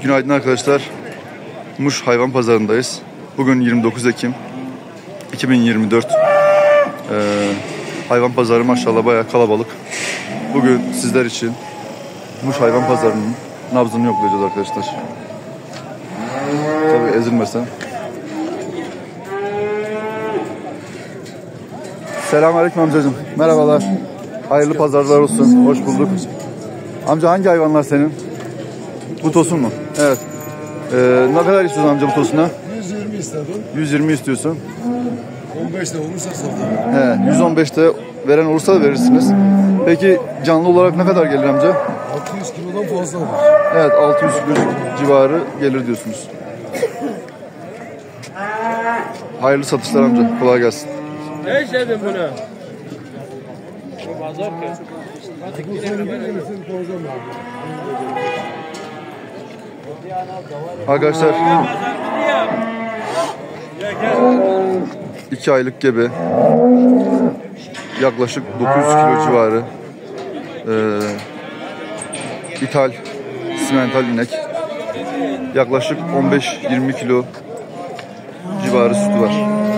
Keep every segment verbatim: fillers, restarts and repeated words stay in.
Günaydın arkadaşlar. Muş Hayvan Pazarı'ndayız. Bugün yirmi dokuz Ekim iki bin yirmi dört. Ee, hayvan pazarı maşallah bayağı kalabalık. Bugün sizler için Muş Hayvan Pazarı'nın nabzını yoklayacağız arkadaşlar. Tabii ezilmesen. Selamünaleyküm amcacığım. Merhabalar. Hayırlı pazarlar olsun. Hoş bulduk. Amca hangi hayvanlar senin? Bu tosun mu? Evet. Ee, ne kadar istiyorsun amca bu tosuna? yüz yirmi istedim. yüz yirmi istiyorsun. on beşte olursa satayım. He, yüz on beşte veren olursa da verirsiniz. Peki canlı olarak ne kadar gelir amca? altı yüz kilodan fazla olur. Evet, altı yüz kilo civarı gelir diyorsunuz. Hayırlı satışlar amca. Kolay gelsin. Ne istedin bunu? Bu pazar ki. Bu sene bir gelirsin fazla mı? Arkadaşlar iki aylık gebe, yaklaşık dokuz yüz kilo civarı ee, ithal simental inek, yaklaşık on beş yirmi kilo civarı sütü var.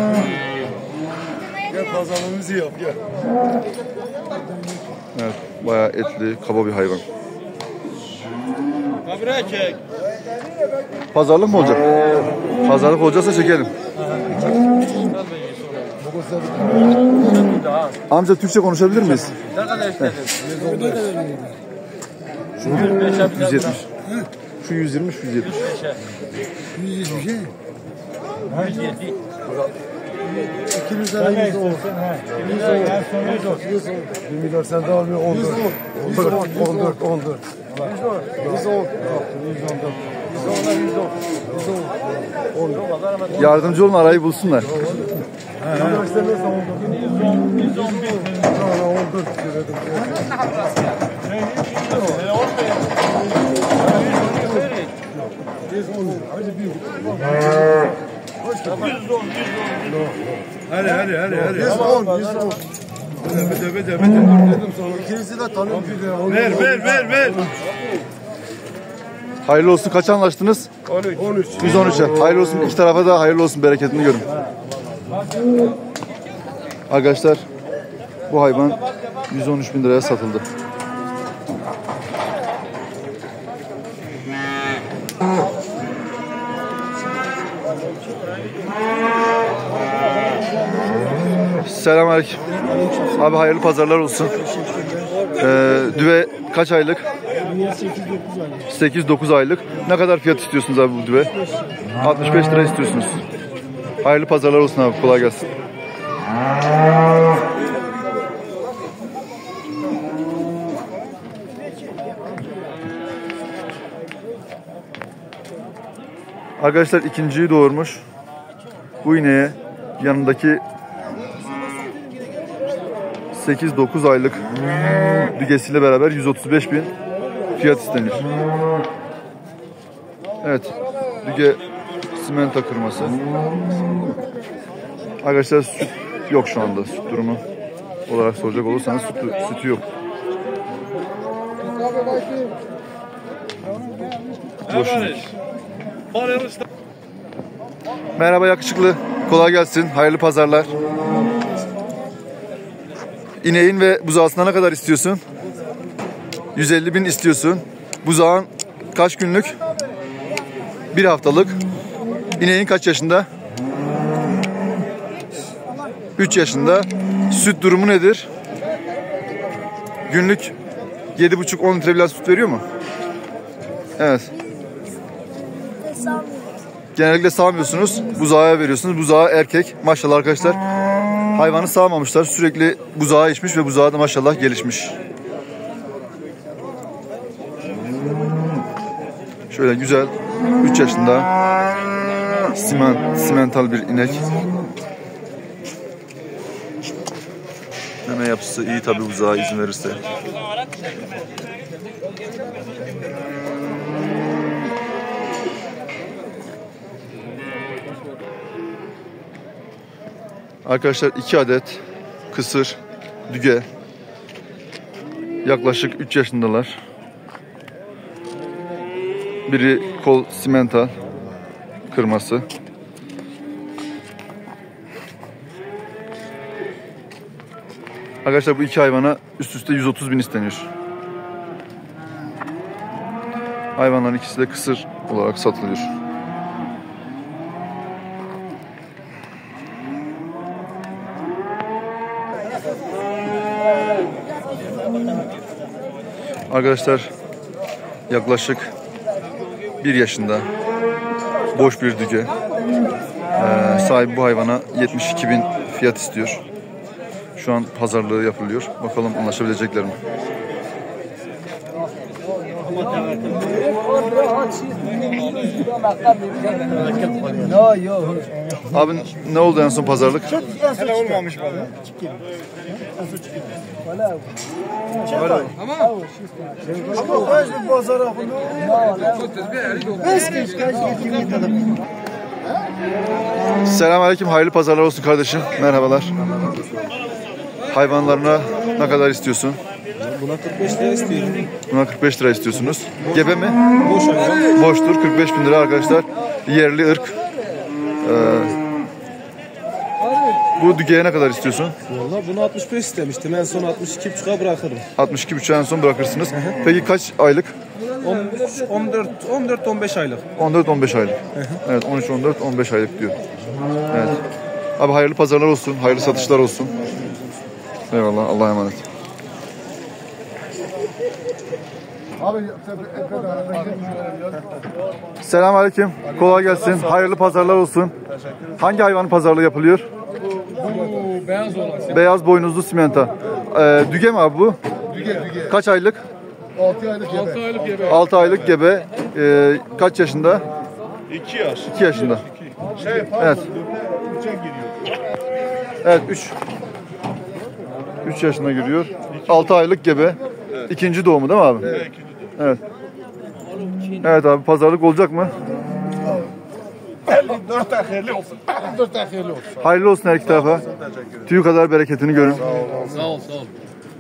Gel pazarlığımızı yap gel. Evet, bayağı etli, kaba bir hayvan. Kabire çek. Pazarlık mı olacak? Pazarlık olacaksa çekelim. Amca Türkçe konuşabilir miyiz? Ne kadar istedin? Şu yüz yetmiş. Şu yüz yirmi, yüz yetmiş. yüz yirmi şey. yüz yedi. İkimiz de yüz on. yirmi dört sen de almıyor on dört. on dört, on dört, on dört. yüz on. Yardımcı olun, arayı bulsunlar. Hadi hadi hadi hadi. yüz on, yüz on. Bede bede bede dur dedim sana. İkinizi de tanıyorum. Ver ver ver ver. Hayırlı olsun. Kaç anlaştınız? on üç. yüz on üçe. Hayırlı olsun. İki tarafa da hayırlı olsun. Bereketini görün. Arkadaşlar bu hayvan yüz on üç bin liraya satıldı. Selamünaleyküm. Abi hayırlı pazarlar olsun. Ee, düve kaç aylık? sekiz dokuz aylık. Ne kadar fiyat istiyorsunuz abi bu düve? altmış beş lira istiyorsunuz. Hayırlı pazarlar olsun abi. Kolay gelsin. Arkadaşlar ikinciyi doğurmuş. Bu ineğe yanındaki sekiz dokuz aylık dügesiyle beraber yüz otuz beş bin fiyat istenir. Evet, düge simenta kırması. Arkadaşlar süt yok şu anda. Süt durumu olarak soracak olursanız sütü, sütü yok. Boş inek. Merhaba yakışıklı. Kolay gelsin. Hayırlı pazarlar. İneğin ve buzağısına ne kadar istiyorsun? yüz elli bin istiyorsun. Buzağın kaç günlük? Bir haftalık. İneğin kaç yaşında? üç yaşında. Süt durumu nedir? Günlük yedi buçuk on litre bile süt veriyor mu? Evet. Genellikle sağmıyorsunuz. Buzağa veriyorsunuz. Buzağı erkek. Maşallah arkadaşlar. Hayvanı sağmamışlar. Sürekli buzağı içmiş ve buzağı da maşallah gelişmiş. Şöyle güzel üç yaşında simen, simental bir inek. Meme yapısı iyi tabi buzağa izin verirse. Arkadaşlar iki adet kısır düge yaklaşık üç yaşındalar. Biri kol simental kırması. Arkadaşlar bu iki hayvana üst üste yüz otuz bin isteniyor. Hayvanların ikisi de kısır olarak satılıyor. Arkadaşlar yaklaşık bir yaşında boş bir düge. Ee, sahibi bu hayvana yetmiş iki bin fiyat istiyor. Şu an pazarlığı yapılıyor. Bakalım anlaşabilecekler mi? Abi ne oldu en son pazarlık? Hele olmamış bana. Ama kaç bir pazara bunu? Selamünaleyküm, hayırlı pazarlar olsun kardeşim. Merhabalar. Hayvanlarına ne kadar istiyorsun? Buna kırk beş lira istiyorum. Buna kırk beş lira istiyorsunuz. Gebe mi? Boş hayvan. Boştur. kırk beş bin lira arkadaşlar. Yerli ırk. Ee, bu dügeye ne kadar istiyorsun? Valla bunu altmış beş istemiştim. En son altmış iki buçuğa bırakırım. altmış iki buçuğa en son bırakırsınız. Peki kaç aylık? on dört on beş aylık. on dört on beş aylık. Evet, on üç on dört on beş aylık diyor. Evet. Abi hayırlı pazarlar olsun. Hayırlı satışlar olsun. Eyvallah. Allah'a emanet. Selamünaleyküm. Kolay gelsin. Hayırlı pazarlar olsun. Hangi hayvanın pazarlığı yapılıyor? Bu beyaz olan. Beyaz boynuzlu simenta. Ee, düge mi abi bu? Düge düge. Kaç aylık? altı aylık gebe. altı aylık gebe. altı aylık gebe. Ee, kaç yaşında? iki yaş. iki yaşında. Şey pardon. Evet. üçe giriyor. Evet, üç. üç yaşına giriyor. altı aylık gebe. İkinci doğumu değil mi abi? Evet. Evet. Evet abi, pazarlık olacak mı? dört ay hayırlı olsun. dört ay hayırlı olsun. Hayırlı olsun her iki tarafa. Tüyü kadar bereketini görün. Sağ ol sağ ol.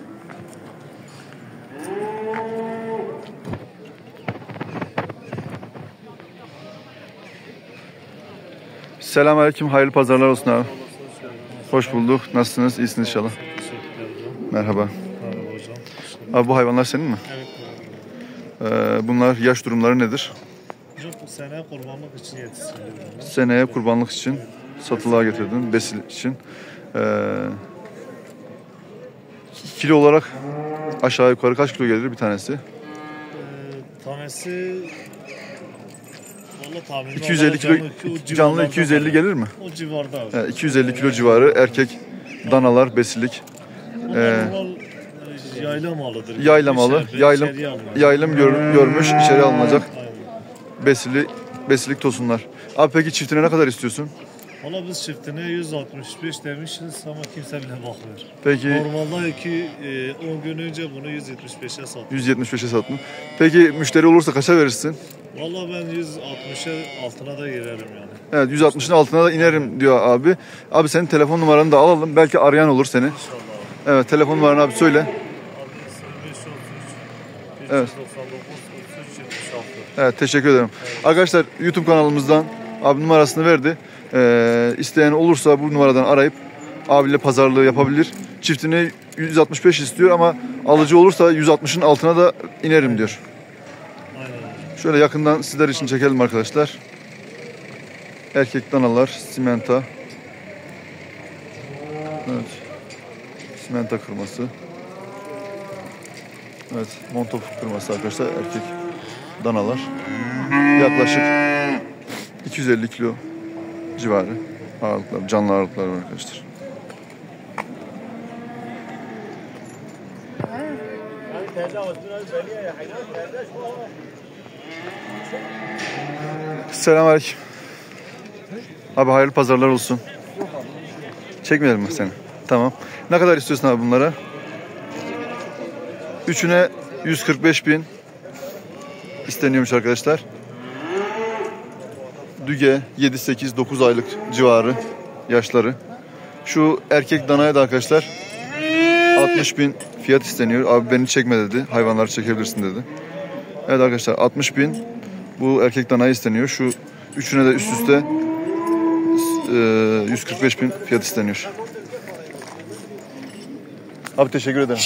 Selamünaleyküm, hayırlı pazarlar olsun abi. Hoş bulduk. Nasılsınız? İyisiniz inşallah. Merhaba. Abi bu hayvanlar senin mi? Evet. Ee, bunlar yaş durumları nedir? Hocam bu sene kurbanlık için yetiştiriyorum. Seneye kurbanlık için satılığa getirdin, besil için. Ee, kilo olarak aşağı yukarı kaç kilo gelir bir tanesi? Ee, tanesi valla tahminim iki yüz elli kilo, canlı iki yüz elli gelir mi? O civarda abi. Yani iki yüz elli kilo civarı erkek danalar, besillik. Onlar Ee, normal e, yayla malıdır. Yaylamalı, İçeride, yaylım, içeriye alınıyor. yaylım gör, görmüş, içeri alınacak Aynen. besili, besilik tosunlar. Abi peki çiftine ne kadar istiyorsun? Valla biz çiftine yüz altmış beş demişiz ama kimse bile bakmıyor. Peki Normalde iki, on gün önce bunu yüz yetmiş beşe sattım. yüz yetmiş beşe sattın. Peki müşteri olursa kaça verirsin? Valla ben yüz altmışa altına da girerim yani. Evet, yüz altmışın altına da inerim diyor abi. Abi senin telefon numaranı da alalım. Belki arayan olur seni. İnşallah. Evet, telefon numaranı abi söyle. Evet. Evet, teşekkür ederim. Arkadaşlar YouTube kanalımızdan abi numarasını verdi. Ee, isteyen olursa bu numaradan arayıp abiyle pazarlığı yapabilir. Çiftini yüz altmış beş istiyor ama alıcı olursa yüz altmışın altına da inerim diyor. Aynen. Şöyle yakından sizler için çekelim arkadaşlar. Erkek danalar, simenta. Evet. Simenta kırması. Evet, montofuk kırması arkadaşlar, erkek danalar. Yaklaşık iki yüz elli kilo civarı ağırlıklar, canlı ağırlıklar var arkadaşlar. Selamünaleyküm. Abi hayırlı pazarlar olsun. Çekmeyelim mi seni? Tamam. Ne kadar istiyorsun abi bunlara? Üçüne yüz kırk beş bin isteniyormuş arkadaşlar. Düge yedi sekiz dokuz aylık civarı yaşları. Şu erkek danaya da arkadaşlar altmış bin fiyat isteniyor. Abi beni çekme dedi. Hayvanları çekebilirsin dedi. Evet arkadaşlar, altmış bin Bu erkek danaya isteniyor. Şu üçüne de üst üste e, yüz kırk beş bin fiyat isteniyor. Abi teşekkür ederim.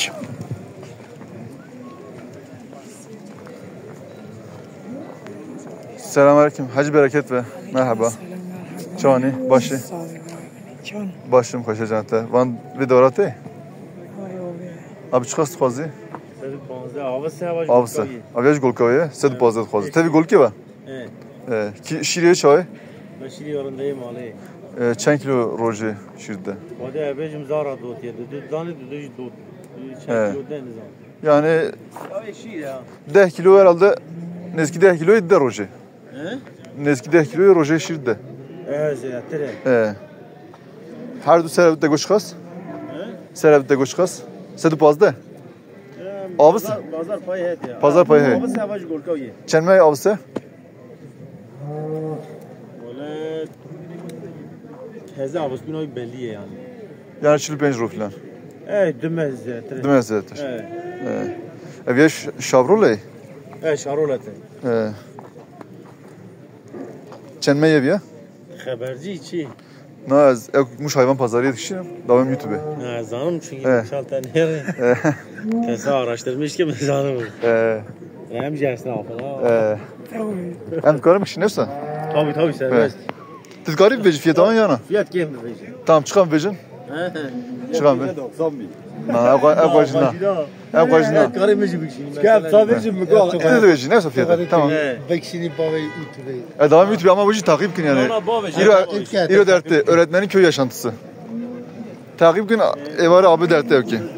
Selamünaleyküm. Hacı bereket ve merhaba. Çani, başı. Başım koşa cante. Van videorate. Abi çıkast xwazi. Avse. Aviaj golkavye. Sed bazet xwazi. Tevi golki va? Evet. Ki şiriye çay? Ben şiri yorundayım ali. Çen kilo roje şirde. Vade ebecim zara dot yedi. Dudani duduj dot. Çen kilo deniz. Yani Abi şir ya. deh kilo herhalde neski deh kilo edde roje. He? Neski deh kilo roje şirde. Evet zeyatere. Ee. Her du serevde goşkas? He? Serevde goşkas. Sedu pazde. Avısı? Pazar payı het ya. Pazar payı he. Avısı avaş golkavye. Çenmey avısı? Böyle heze avıs binoy belliye yani. Yani çili penc filan. Evet dümez zeyatere. Dümez zeyater. Evet. Ee. Eviye şavroley. Evet şarolete. Ee. Çenmey eviye? Haberci içi. Ne az muş hayvan pazarı yetişirim. Davam YouTube'e. Ha zanım çünkü Evet. şaltan yeri. Kesa araştırmış ki ben zanım. Ee. Hem jersini afala. Ee. Hem karım kişi neyse. Tabii tabii serbest. Tizgari bir veci fiyatı an yana. Fiyat kim mi verecek? Tamam çıkan vecin. Çıkan ve. doksan bin. Na ev başına. Ev başına. Karımıcı bir şey. Gel sadece mi kal? Ne de veci neyse fiyatı. Tamam. Bekşini bavayı ütüreyi. E devam YouTube'e ama veci takip gün yani. İro, İro dertte öğretmenin köy yaşantısı. Takip gün evarı abi dertte yok ki.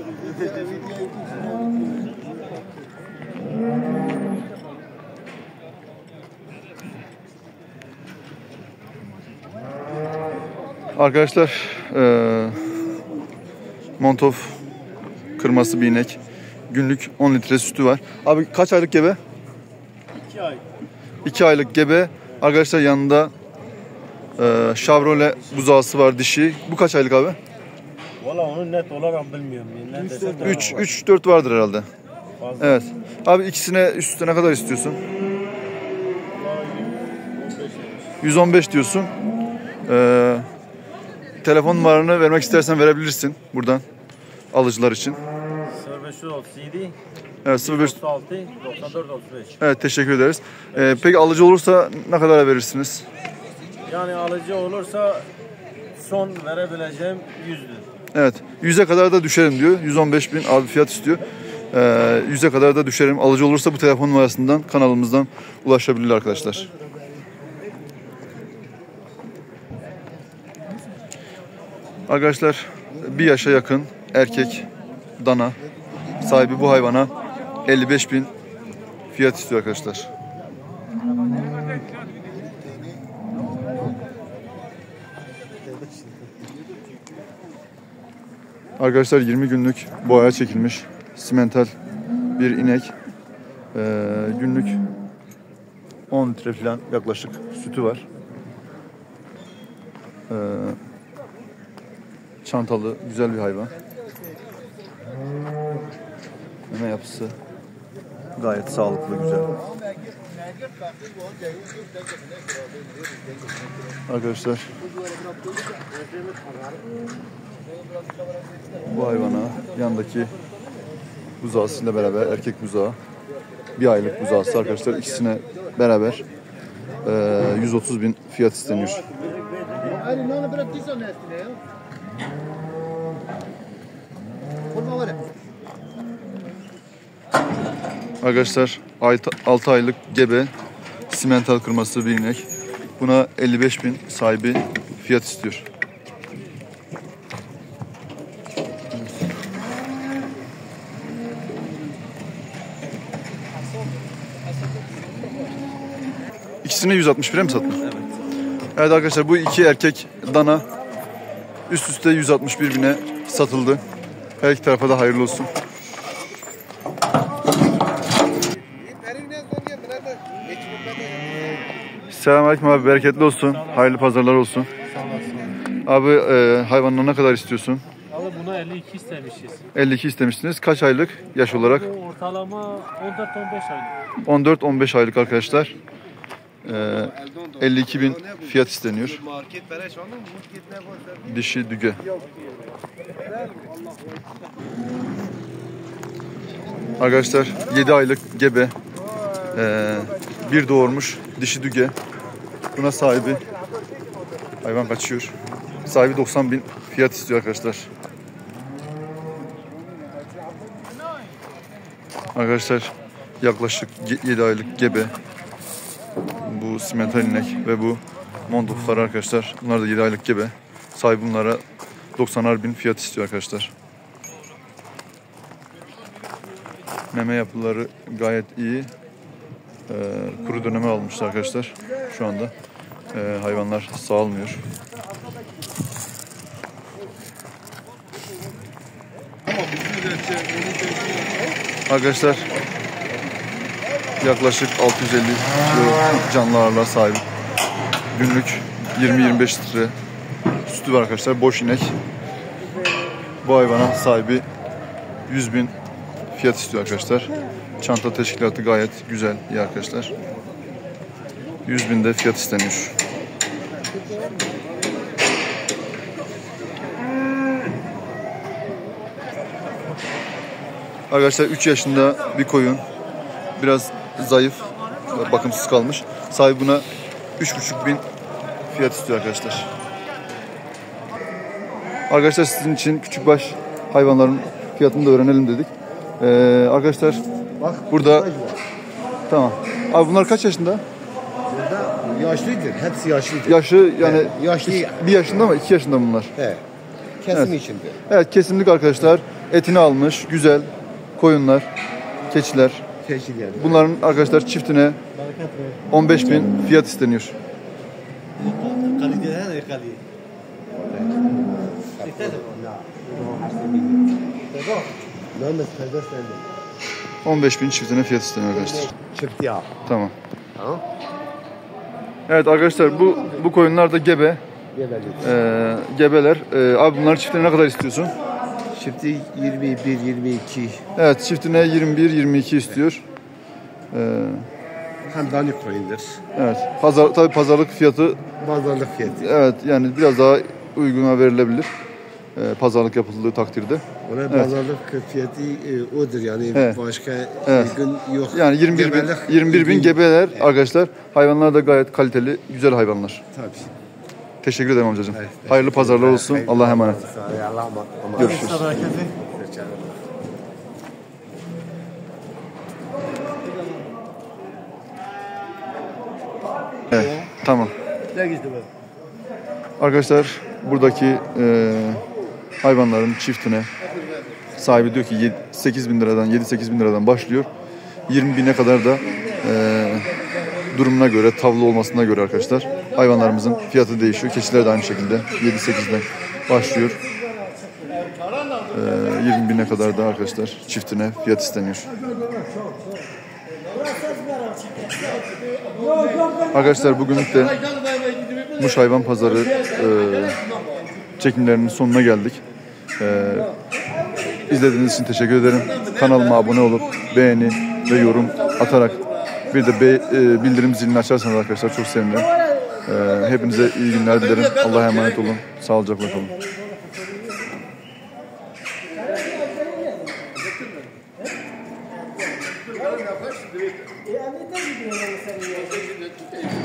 Arkadaşlar e, Montov kırması bir inek. Günlük on litre sütü var. Abi kaç aylık gebe? iki ay. iki aylık gebe. Arkadaşlar yanında e, Chevrolet buzağısı var dişi. Bu kaç aylık abi? Valla onu net olarak bilmiyorum. üç üç dört vardır herhalde. Fazla. Evet. Abi ikisine üst üste ne kadar istiyorsun? yüz on beş diyorsun. Ee, telefon numaranı vermek istersen verebilirsin buradan alıcılar için. sıfır beş otuz yedi Evet sıfır beş. otuz altı doksan dört otuz beş. Evet teşekkür ederiz. Ee, peki alıcı olursa ne kadar verirsiniz? Yani alıcı olursa son verebileceğim yüzdür. Evet yüze kadar da düşerim diyor. yüz on beş bin abi fiyat istiyor. Ee, yüze kadar da düşerim. Alıcı olursa bu telefon numarasından kanalımızdan ulaşabilir arkadaşlar. Arkadaşlar bir yaşa yakın erkek dana sahibi bu hayvana elli beş bin fiyat istiyor arkadaşlar. Arkadaşlar yirmi günlük boğaya çekilmiş simental bir inek. Ee, günlük on litre falan yaklaşık sütü var. Ee, çantalı güzel bir hayvan. Meme yapısı gayet sağlıklı, güzel. Arkadaşlar bu hayvana yandaki buzağısıyla beraber erkek buzağı bir aylık buzağısı arkadaşlar ikisine beraber e, yüz otuz bin fiyat isteniyor. Arkadaşlar altı aylık gebe simental kırması bir inek. Buna elli beş bin sahibi fiyat istiyor. İkisini yüz altmış bire mi sattın? Evet. Evet arkadaşlar bu iki erkek dana üst üste yüz altmış bir bine satıldı. Her iki tarafa da hayırlı olsun. Selamünaleyküm abi, bereketli olsun. Hayırlı pazarlar olsun. Abi e, hayvanına ne kadar istiyorsun? Abi buna elli iki istemişiz. elli iki istemişsiniz. Kaç aylık yaş olarak? Bu ortalama on dört on beş aylık. on dört on beş aylık arkadaşlar. Ee, elli iki bin fiyat isteniyor. Dişi düge. Arkadaşlar yedi aylık gebe. Ee, bir doğurmuş dişi düge. Buna sahibi hayvan kaçıyor. Sahibi doksan bin fiyat istiyor arkadaşlar. Arkadaşlar yaklaşık yedi aylık gebe. Bu simental inek ve bu mondoflar arkadaşlar. Bunlar da yedi aylık gebe. Sahibi bunlara doksanar bin fiyat istiyor arkadaşlar. Meme yapıları gayet iyi. Ee, kuru döneme almışlar arkadaşlar. Şu anda ee, hayvanlar sağılmıyor. Arkadaşlar yaklaşık altı yüz elli kilo canlı ağırlığa sahip. Günlük yirmi yirmi beş litre sütü var arkadaşlar. Boş inek. Bu hayvana sahibi yüz bin fiyat istiyor arkadaşlar. Çanta teşkilatı gayet güzel, iyi arkadaşlar. yüz bin de fiyat isteniyor. Arkadaşlar üç yaşında bir koyun. Biraz zayıf, bakımsız kalmış. Sahibi buna üç buçuk bin fiyat istiyor arkadaşlar. Arkadaşlar sizin için küçükbaş hayvanların fiyatını da öğrenelim dedik. Ee, arkadaşlar bak burada tamam. Abi bunlar kaç yaşında? Burada yaşlıdır. Hepsi yaşlıdır. Yaşı yani evet, yaşlı. Bir yaşında mı? iki yaşında bunlar. He. Kesim evet. içinde. Evet, kesimlik arkadaşlar. Etini almış. Güzel. Koyunlar, keçiler. Keçi yani. Bunların arkadaşlar çiftine on beş bin fiyat isteniyor. on beş bin çiftine fiyat isteniyor arkadaşlar. Çift ya. Tamam. Tamam. Evet arkadaşlar bu bu koyunlar da gebe. Gebelik. Ee, gebeler. Ee, abi bunların çiftine ne kadar istiyorsun? Çifti yirmi bir yirmi iki. Evet, çiftine yirmi bir yirmi iki istiyor. Ee, Hem danik koyundur. evet. Pazar tabii pazarlık fiyatı. Pazarlık fiyatı. Evet, yani biraz daha uyguna verilebilir. Ee, pazarlık yapıldığı takdirde. Ona evet. pazarlık fiyatı e, odur yani evet. başka evet. uygun yok. Yani yirmi bir bin, yirmi bir bin gebeler evet. Arkadaşlar. Hayvanlar da gayet kaliteli, güzel hayvanlar. Tabii. Teşekkür ederim amcacığım. Evet, hayırlı pazarlar olsun. Hayırlı. Allah'a emanet. Allah'a emanet. Görüşürüz. Evet, tamam. Arkadaşlar buradaki e, hayvanların çiftine sahibi diyor ki sekiz bin liradan yedi sekiz bin liradan başlıyor. yirmi bine kadar da e, durumuna göre, tavlı olmasına göre arkadaşlar hayvanlarımızın fiyatı değişiyor. Keçiler de aynı şekilde yedi sekizden başlıyor. E, yirmi bine kadar da arkadaşlar çiftine fiyat isteniyor. Arkadaşlar bugünlük de Muş Hayvan Pazarı e, çekimlerinin sonuna geldik. E, izlediğiniz için teşekkür ederim. Kanalıma abone olup beğeni ve yorum atarak bir de be, e, bildirim zilini açarsanız arkadaşlar çok sevinirim. E, hepinize iyi günler dilerim. Allah'a emanet olun. Sağlıcakla kalın.